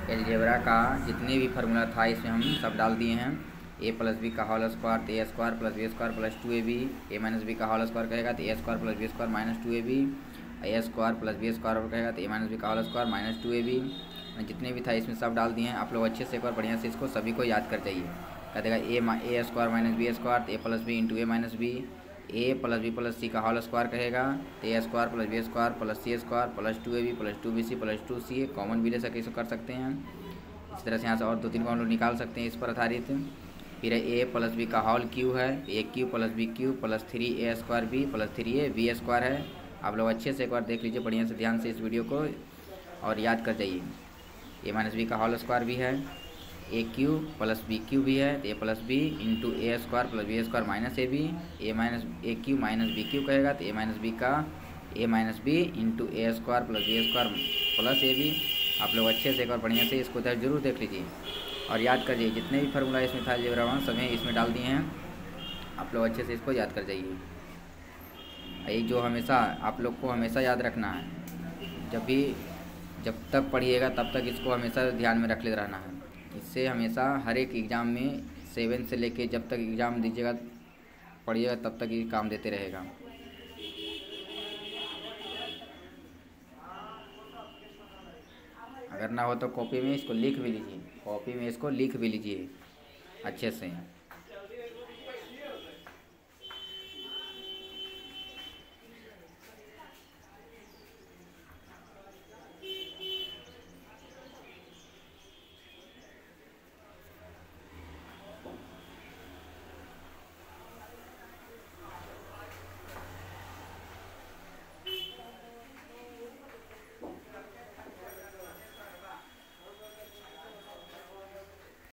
Algebra का जितने भी फार्मूला था इसमें हम सब डाल दिए हैं। ए प्लस बी का होल स्क्वायर तो A square plus B square plus 2ab, A minus B का होल स्क्वायर कहेगा तो A square plus B square minus 2ab, A square plus B square कहेगा तो ए माइनस बी का whole square minus 2ab। जितने भी था इसमें सब डाल दिए हैं। आप लोग अच्छे से एक बार बढ़िया से इसको सभी को याद कर जाइए। कह देगा A square minus B square तो A plus B into A minus B, A plus B plus C का होल स्क्वायर कहेगा तो A square plus B square plus C square plus 2ab plus 2bc plus 2ca। Common भी ले सके इसको कर सकते हैं। इस तरह से यहाँ से और 2-3 कॉमन निकाल सकते हैं इस पर आधारित। फिर ए प्लस बी का होल क्यू है, A cube plus B cube plus 3a square B plus 3a B square है। आप लोग अच्छे से एक बार देख लीजिए बढ़िया से ध्यान से इस वीडियो को और याद कर जाइए। ए माइनस बी का होल स्क्वायर भी है, A cube plus B cube भी है तो A plus B into A square plus B square minus A B, A minus A cube minus B cube कहेगा तो ए माइनस बी का A minus B into A square plus B square plus A B. आप लोग अच्छे से एक बार बढ़िया से इसको जरूर देख लीजिए और याद कर जाइए। जितने भी फार्मूला इसमें था अलजेब्रा में सभी इसमें डाल दिए हैं। आप लोग अच्छे से इसको याद कर जाइए। ये जो हमेशा आप लोग को हमेशा याद रखना है। जब तक पढ़िएगा तब तक इसको हमेशा ध्यान में रख ले रहना है। इससे हमेशा हर एक एग्ज़ाम में 7 से लेके जब तक एग्ज़ाम दीजिएगा पढ़िएगा तब तक ये काम देते रहेगा। अगर ना हो तो कॉपी में इसको लिख भी लीजिए, कॉपी में इसको लिख भी लीजिए अच्छे से।